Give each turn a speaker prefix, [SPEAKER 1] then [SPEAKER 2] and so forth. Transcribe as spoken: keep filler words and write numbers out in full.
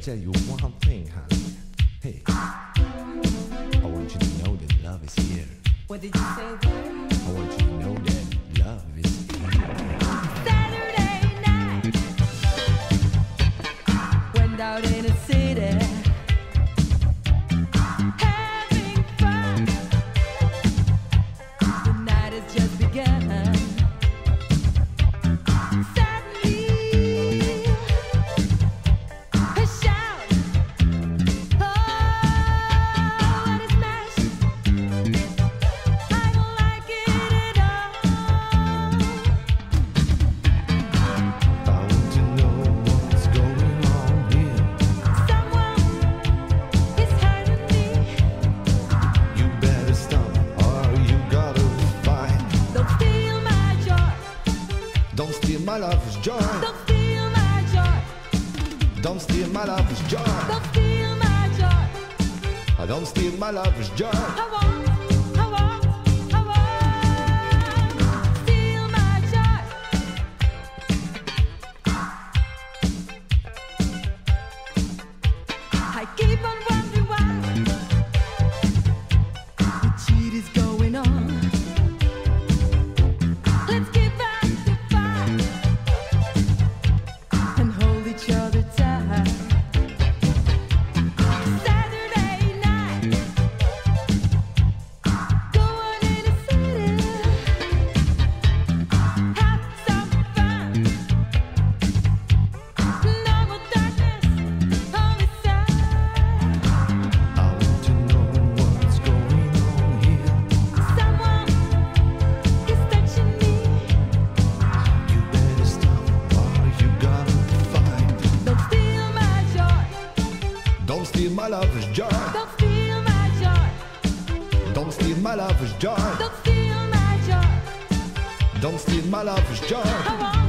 [SPEAKER 1] tell you one thing, honey. Hey, I want you to know that love is here.
[SPEAKER 2] What did you say there?
[SPEAKER 1] I want you to know that love is here.
[SPEAKER 2] Saturday night, went out in the city, having fun. The night has just begun.
[SPEAKER 1] My love's joy.
[SPEAKER 2] Don't steal my joy.
[SPEAKER 1] Don't steal my love's joy.
[SPEAKER 2] Don't steal my joy.
[SPEAKER 1] I don't steal my love's joy.
[SPEAKER 2] I won't, I won't, I won't steal my joy. I keep on wondering why the cheat is going on. Let's get back.
[SPEAKER 1] Don't steal my love's joy.
[SPEAKER 2] Don't steal my joy.
[SPEAKER 1] Don't steal my love's joy.
[SPEAKER 2] Don't steal my joy.
[SPEAKER 1] Don't steal my love's joy.
[SPEAKER 2] I won't.